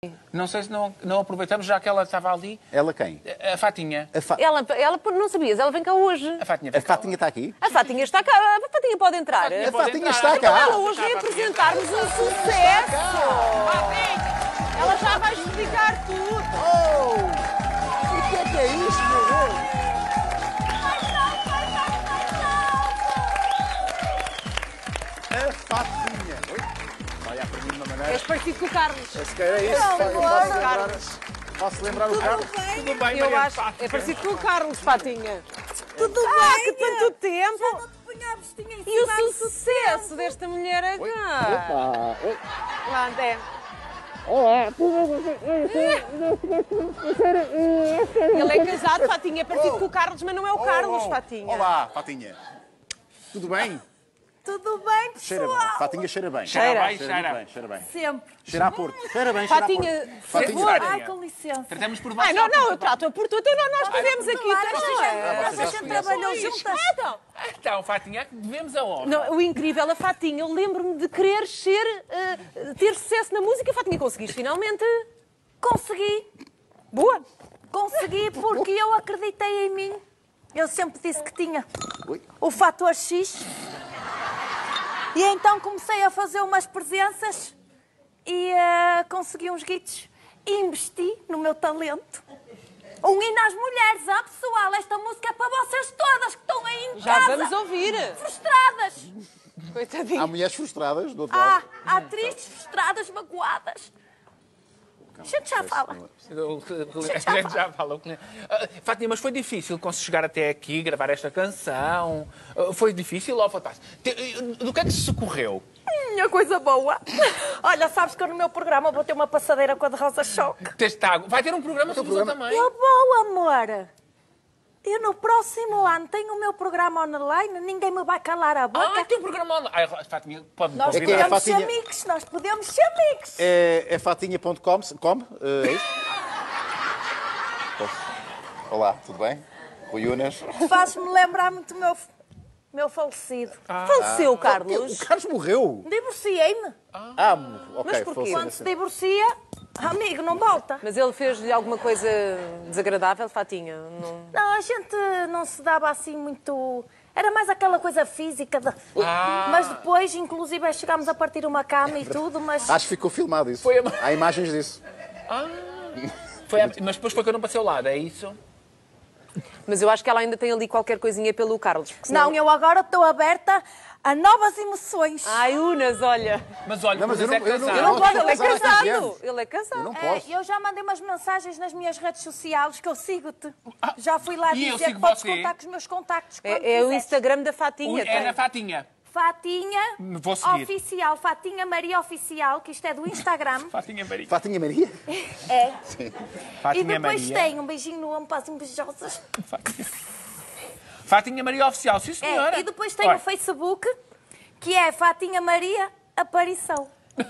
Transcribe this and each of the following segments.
Não sei se não aproveitamos, já que ela estava ali. Ela quem? A Fatinha. Ela não sabias, ela vem cá hoje. A Fatinha A Fatinha está aqui? A Fatinha está cá. A Fatinha pode entrar. A Fatinha Então está cá. ela hoje vem apresentar-nos um sucesso. Ela já vai explicar tudo. Oh! O que é isto, meu Deus? A Fatinha. Oi? Olha para mim de uma maneira. És parecido com o Carlos. Se calhar é isso. Posso lembrar o Carlos? Tudo bem, Eu Maria acho. Fátima. É parecido com o Carlos, Fatinha. Tudo bem? Que tanto tempo. Já não te punha a vestinha em E o cima há muito sucesso tempo. desta mulher agora. Opa! Oi. Lá, André. Ele é casado, Fatinha. É parecido com o Carlos, mas não é o Carlos, Fatinha. Olá, Fatinha. Tudo bem? Tudo bem, Cheira pessoal? bem. Fatinha cheira bem. Cheira bem, Cheira muito bem, cheira bem. Sempre. Cheira a Porto. Cheira bem, cheira a Porto. Fatinha, Fatinha. Ai, com licença. Tratamos por Ai, baixo. não, eu trato-a por tu. Então nós estivemos aqui. Mas a gente trabalhou juntas. Então, Fatinha, devemos a honra. Não, o incrível, a Fatinha, eu lembro-me de querer ter sucesso na música. Fatinha, conseguiste finalmente? Consegui. Boa. Consegui porque eu acreditei em mim. Eu sempre disse que tinha Oi. o fator X. E então comecei a fazer umas presenças e consegui uns guitos. E investi no meu talento. Um hino às mulheres, pessoal, esta música é para vocês todas que estão aí em Já casa. vamos ouvir. Frustradas. Coitadinha. Há mulheres frustradas do outro lado. Há tristes, frustradas, magoadas. A gente já fala. A gente já falou. Fátima, mas foi difícil conseguir chegar até aqui, gravar esta canção? Foi difícil ou foi fácil? Do que é que se socorreu? Minha coisa boa. Olha, sabes que eu no meu programa vou ter uma passadeira com a de Rosa Choque. Vai ter um programa sobre isso também. Eu vou, amor. Eu no próximo ano tenho o meu programa online, ninguém me vai calar a boca. Tem um programa online. Fátima, pode-me Nós convidar. É que é a podemos ser Fatinha. amigos, nós podemos ser amigos. É fatinha.com? É isso? Olá, tudo bem? Rui Unas. Faz-me lembrar muito o meu falecido. Faleceu o Carlos. O Carlos morreu. Divorciei-me. Ok, Mas porquê? faleceu Quando se assim. divorcia, amigo, não volta. Mas ele fez-lhe alguma coisa desagradável, Fatinha? Não... Não, a gente não se dava assim muito... Era mais aquela coisa física. Mas depois, inclusive, chegámos a partir uma cama e tudo, mas... Acho que ficou filmado isso. Foi a- Há imagens disso. Mas depois foi que eu não passei ao lado, é isso? Mas eu acho que ela ainda tem ali qualquer coisinha pelo Carlos. porque senão- Não, eu agora estou aberta a novas emoções. Ai, Unas, olha. Mas olha, Não, mas mas eu é não- eu não- casado. eu Não pode, ele é casado há 15 casado. anos. Ele é casado. Eu não posso. Eu já mandei umas mensagens nas minhas redes sociais que eu sigo-te. Já fui lá E eu dizer que sigo podes você. contar com os meus contactos. quando É o quiseres. Instagram da Fatinha. É tem. na Fatinha. Fatinha Vou seguir. Oficial, Fatinha Maria Oficial, que isto é do Instagram. Fatinha Maria. Fatinha Maria? É. Fatinha E depois Maria. tem um beijinho no ombro para as invejosas. Fatinha Maria Oficial, sim senhora. É. E depois tem Olha, o Facebook, que é Fatinha Maria Aparição.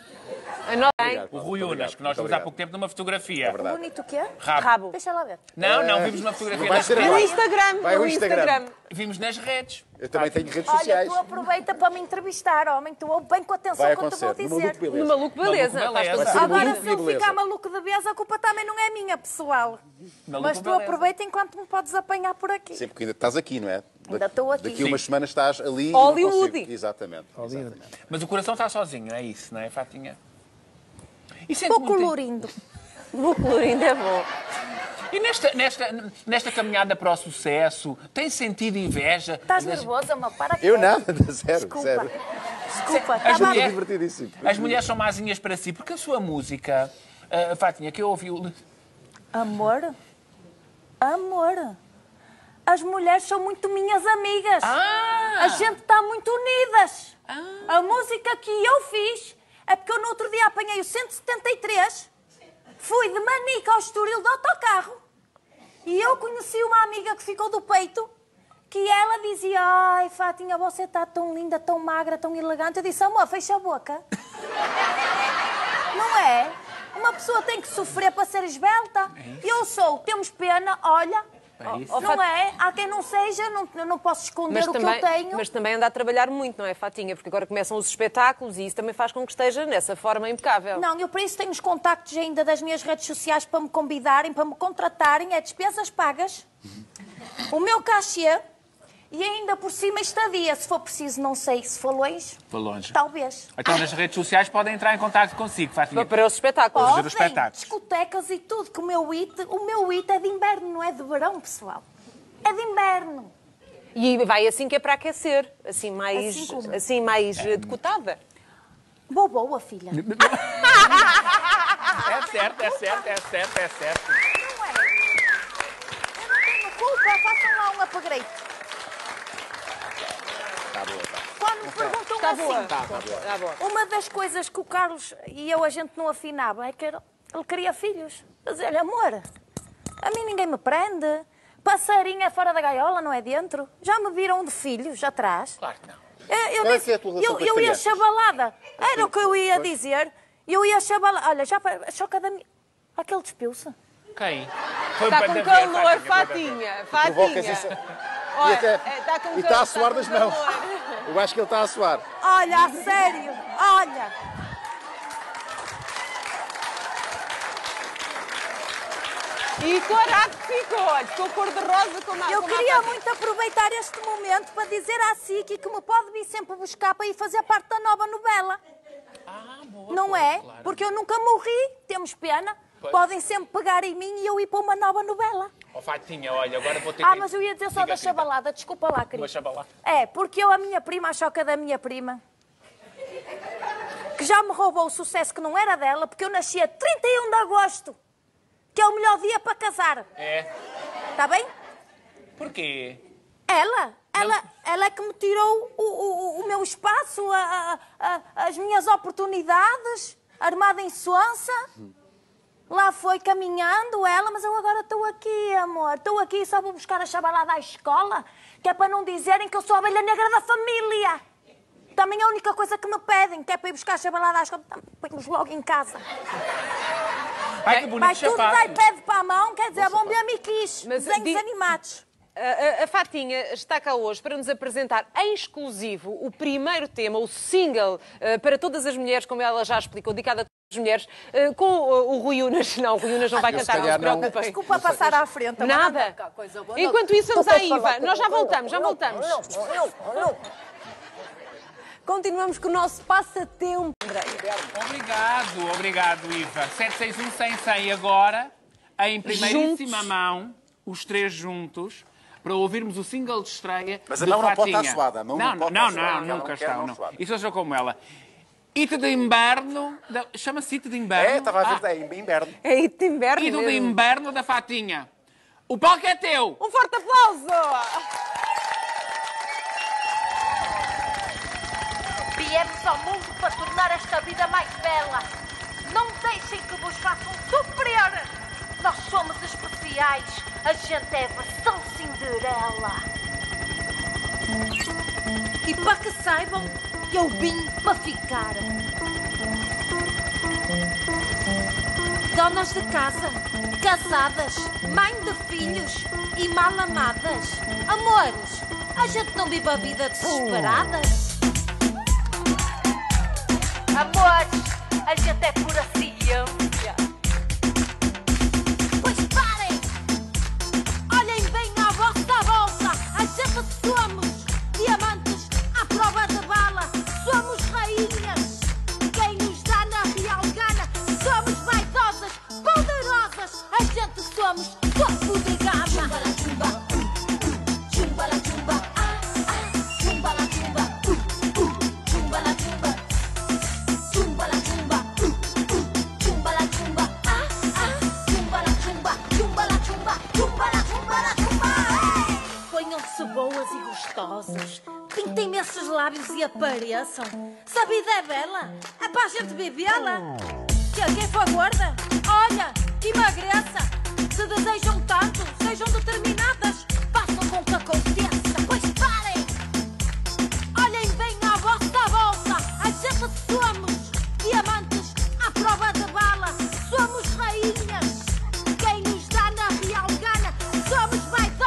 o Rui Unas, que nós vimos há pouco tempo numa fotografia. Bonito o quê? Rabo. Deixa lá ver. Não, vimos numa fotografia Vai nas ser No redes. agora. Instagram. Vai no ao Instagram. Vimos nas redes. Eu também tenho redes Olha, sociais. tu aproveita para me entrevistar, homem. Tu ouve bem com atenção Vai o que eu te vou acontecer. No Maluco dizer. No Beleza. Maluco Beleza. Maluco Beleza. Faz Vai ser todo Agora, Maluco se eu Beleza. ficar maluco de vez, a culpa também não é minha, pessoal. Maluco Mas tu Beleza. aproveita enquanto me podes apanhar por aqui. Sim, porque ainda estás aqui, não é? Ainda estou aqui. Daqui a umas semanas estás ali. e Hollywood. não consigo. Exatamente. Exatamente. Mas o coração está sozinho, é isso, não é, Fatinha? E sente Vou muito- colorindo. O colorindo é bom. E nesta caminhada para o sucesso, tem sentido inveja? Estás nervosa, meu? Para Eu quieto. nada, zero, Desculpa. zero. Desculpa. As Estava a- mulheres- Divertidíssimo. As mulheres são mazinhas para si, porque a sua música, Fatinha, que eu ouvi... Amor? Amor? As mulheres são muito minhas amigas. A gente está muito unidas. A música que eu fiz é porque eu no outro dia apanhei o 173, fui de Manica ao Estoril de autocarro e eu conheci uma amiga que ficou do peito, que ela dizia: ai, Fatinha, você está tão linda, tão magra, tão elegante. Eu disse: amor, fecha a boca. Não é? Uma pessoa tem que sofrer para ser esbelta. Eu sou, temos pena, olha, É isso. Não é? Há quem não seja, eu não posso esconder o que eu tenho. Mas também anda a trabalhar muito, não é, Fatinha? Porque agora começam os espetáculos e isso também faz com que esteja nessa forma impecável. Não, eu para isso tenho os contactos ainda das minhas redes sociais para me convidarem, para me contratarem, é despesas pagas, o meu cachê e ainda por cima estadia. Se for preciso, não sei, se for longe, talvez. Então nas redes sociais podem entrar em contato consigo, Fatinha. Para os espetáculos. Fazer os espetáculos. Discotecas e tudo, que o meu IT é de inverno, não é de verão, pessoal. É de inverno. E vai assim que é para aquecer, assim mais decotada. Boa, filha. É certo. Não é? Eu não tenho culpa, façam lá um upgrade. Tá boa, tá. Quando me perguntam Está assim, boa. Tá boa. uma das coisas que o Carlos e eu, a gente não afinava, é que ele queria filhos. Dizer-lhe, amor, a mim ninguém me prende. Passarinho é fora da gaiola, não é dentro. Já me viram de filhos atrás. Claro que não. Qual é que é a tua relação com as Eu ia crianças? chabalada. Era o que eu ia dizer. Eu ia chabalada. Olha, já choca da minha... Aquele despiu-se. Quem? Está com calor, Fatinha. Provocas isso. Olha, E até- está com e está a suar das mãos. Eu acho que ele está a suar. Olha, a sério. Olha. E corado que ficou, olha, ficou cor-de-rosa como a Eu como a queria Fatinha. muito aproveitar este momento para dizer à SIC que me pode vir sempre buscar para ir fazer parte da nova novela. Boa, Não é? claro. Porque eu nunca morri, temos pena. Pois. Podem sempre pegar em mim e eu ir para uma nova novela. Oh, Fatinha, olha, agora vou ter que... Mas eu ia dizer só Diga, da chabalada, desculpa lá, querida. Uma chabalada. É, porque eu, a minha prima, a choca da minha prima, que já me roubou o sucesso que não era dela, porque eu nasci a 31 de agosto, que é o melhor dia para casar. É. Está bem? Porquê? Ela é que me tirou o meu espaço, as minhas oportunidades, armada em sonsa. Lá foi caminhando ela, mas eu agora estou aqui, amor. Estou aqui só vou buscar a chabalada à escola, que é para não dizerem que eu sou a ovelha negra da família. Também a única coisa que me pedem, que é para ir buscar a chabalada à escola, põe-nos logo em casa. Ai, que bonito Vai tudo sapato. dar iPad para a mão, quer dizer, bom bem me quis. Mas Desenhos animados. A Fatinha está cá hoje para nos apresentar em exclusivo o primeiro tema, o single para todas as mulheres, como ela já explicou, dedicado a todas as mulheres, com o Rui Unas. Não, o Rui Unas não vai Eu, se cantar, não se calhar, não. preocupem. Desculpa passar à frente. Nada. Coisa boa. Enquanto isso, vamos à Iva. Nós já voltamos. Continuamos com o nosso passatempo. Obrigado, Iva. 761-100-100 e agora, em primeiríssima mão, os três juntos, para ouvirmos o single de estreia Mas a de mão não pode Fatinha. estar suada, a mão não pode estar suada, não, ela nunca não quer está. mão Não. suada. Isso eu sou como ela. Hito de inverno... Chama-se Hito de inverno? É, estava a ver, é em inverno. É hito de inverno Hito de mesmo. inverno da Fatinha. O palco é teu! Um forte aplauso! Viemos ao mundo para tornar esta vida mais bela. Não deixem que vos façam sofrer. Nós somos especiais. A gente é a versão Cinderela. E para que saibam, eu vim para ficar. Donas de casa, casadas, mãe de filhos e mal amadas. Amores, a gente não vive a vida desesperadas. Amores, a gente é pura ciência. Pois parem! Olhem bem à vossa volta. A gente somos diamantes à prova de bala. Somos rainhas. Quem nos dá na real gana. Somos vaidosas, poderosas. A gente somos topo de gama. Chumba la chumba, chumba la chumba, chumba la chumba. Chumba la chumba, chumba la chumba, chumba la chumba, chumba la chumba, chumba la chumba, la chumba. Ponham-se boas e gostosas, pintem esses lábios e apareçam. Se a vida é bela, é para a gente vivê-la. Quem for gorda, olha, emagreça. Se desejam tanto, sejam determinadas, façam com que aconteça. Pois parem! Olhem bem à vossa volta, a gente somos diamantes à prova de bala. Somos rainhas, quem nos dá na real gana. Somos vaidosas,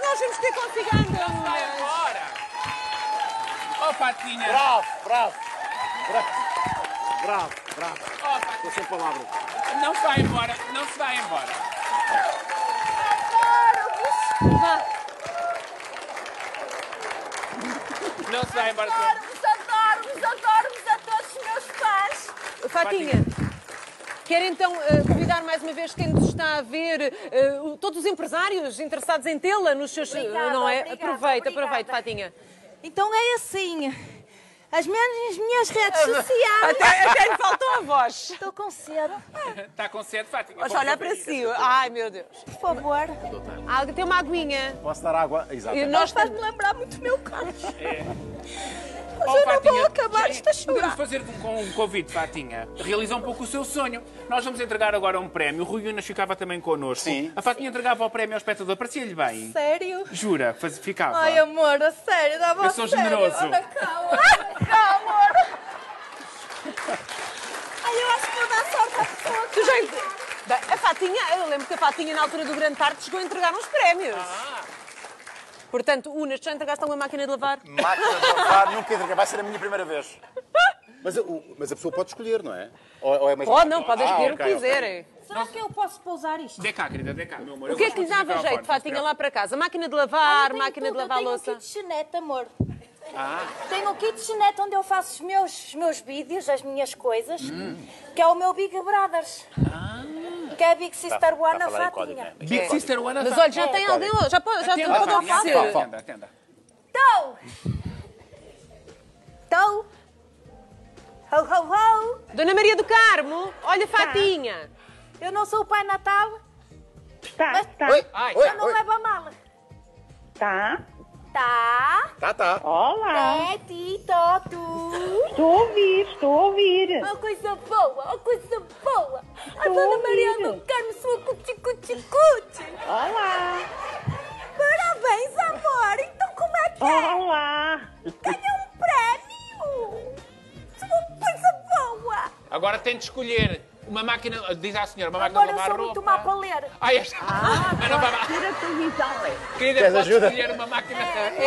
nós vamos ter consigo a Andra Vai Nunes. embora! Oh, Fatinha! Bravo, bravo. Bravo, bravo. Oh, Fatinha. Estou sem palavras. Não se vai embora, não se vai embora. Vá. Não se vai embora. Adoro-vos a todos os meus fãs. Fatinha, quero então convidar mais uma vez quem nos está a ver, todos os empresários interessados em tê-la nos seus... Obrigada, não é? obrigada, Aproveita, obrigada. Fatinha. Então é assim, as minhas redes sociais... Até lhe faltou a voz. Estou com sede, Está com sede, Fatinha. Mas olha para si. Ai, meu Deus. por favor. Tem uma aguinha. Posso dar água? Exato. E Nós nós faz-me lembrar muito o meu carro. Mas Oh, eu não Fatinha, vou acabar isto a podemos chorar. fazer com um convite, Fatinha. Realiza um pouco o seu sonho. Nós vamos entregar agora um prémio. O Rui Unas ficava também connosco. Sim. A Fatinha entregava o prémio ao espectador. Parecia-lhe bem. Sério? Jura, ficava. Ai, amor, a sério, dava Eu a sou sério. generoso. Anda cá, amor. Ai, eu acho que vou dar sorte à pessoa que... Tu já... Bem, a Fatinha, eu lembro que a Fatinha, na altura do Grande Tarde, chegou a entregar uns prémios. Portanto, Unas, já entregaste alguma máquina de lavar? Máquina de lavar, nunca entreguei. Vai ser a minha primeira vez. Mas a pessoa pode escolher, não é? Ou é mesmo... Pode, não, podem escolher o que ok, ok. quiserem. Será que eu posso pousar isto? Dê cá, querida, dê cá, meu amor. O que é que lhe dava jeito, Fatinha, lá para casa? Máquina de lavar, máquina de lavar a louça? Eu tenho um kitchenette, amor. Tenho um kitchenette onde eu faço os meus vídeos, as minhas coisas, que é o meu Big Brothers. Que é a Big Sister One, a a falar em código, Fatinha. né? Big Sister One. Mas olha, já tem alguém, já pode oferecer. Atenda, atenda. Estou. Ho, ho, ho. Dona Maria do Carmo, olha, Fatinha. Eu não sou o Pai Natal, Tá, tá, Ai, Oi, tá. eu não levo a mala. tá. Tá? Tá. Olá. É, Tito, tu. Estou a ouvir. Uma coisa boa, uma coisa boa. A Estou Dona a Maria ouvir. do Carmo, sua cuti-cuti-cuti. Olá. Parabéns, amor. Então como é que é? Olá. Ganhou um prémio. Sua coisa boa. Agora tem de escolher uma máquina, diz à senhora, uma máquina Amor, de eu lavar sou roupa. muito má para ler. Ai, esta... Mas não vai lá. Tira a televisão. Querida, Queres pode ajuda? escolher uma máquina...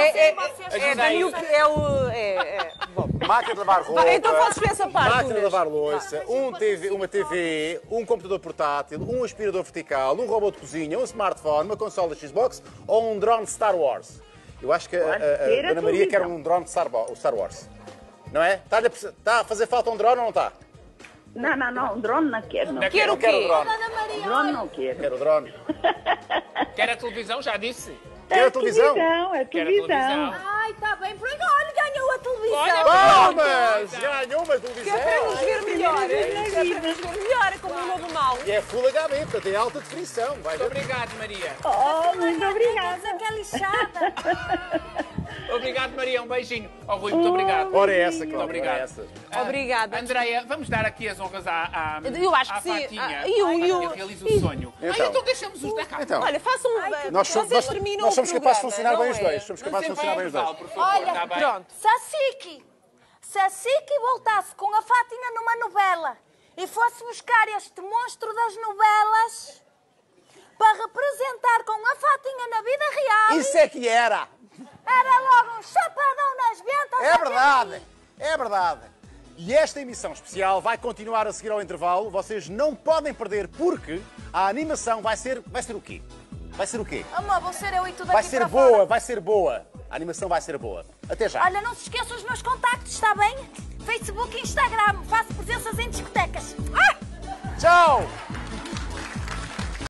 Bom. Máquina de lavar roupa. Então faço essa parte, Máquina de Unas. lavar louça, uma TV, um computador portátil, um aspirador vertical, um robô de cozinha, um smartphone, uma consola Xbox ou um drone Star Wars. Eu acho que ser a a Ana Maria quer televisão. um drone Star Wars. Não é? Está a fazer falta um drone ou não está? Não, drone não quero, não. Quero o Não quero o quê? drone. Dona Maria, Drone olha. não quero. Quero o drone. Quer a televisão, já disse. Quer a televisão? É Quer a televisão. televisão. Ai, está bem. Pronto, olha, ganhou a televisão. Olha, Palmas! Ganhou uma Que é televisão! para nos ver melhor. Que é para nos ver melhor, é como um novo mal. E é Full HD, portanto é alta definição. Vai Muito ver. obrigado, Maria. Oh, muito obrigada. Coisa que é lixada. Obrigado, Maria. Um beijinho. Ó, Rui, muito obrigado. Ora é essa, Cláudia, Obrigado. ora é essa. Obrigada. Andreia, vamos dar aqui as honras à Eu acho que à sim. Fatinha. Ah, e o- A e o- Fatinha realiza o sonho. Então. Deixamos-os da cá. Então, Olha, façam vocês terminam nós somos o capazes de programa, funcionar bem não os é? dois. Somos capazes de funcionar bem os dois. Por favor, Olha, está bem? Pronto. Se a Siki voltasse com a Fátima numa novela e fosse buscar este monstro das novelas para representar com a Fatinha na vida real, Isso é que era! era logo um chapadão nas ventas. É verdade! É verdade! E esta emissão especial vai continuar a seguir ao intervalo. Vocês não podem perder porque a animação vai ser o quê? Vai ser o quê? Amor, vou ser eu e tudo Vai aqui ser para boa, fora. vai ser boa. A animação vai ser boa. Até já. Olha, não se esqueçam os meus contactos, está bem? Facebook e Instagram. Faço presenças em discotecas. Tchau!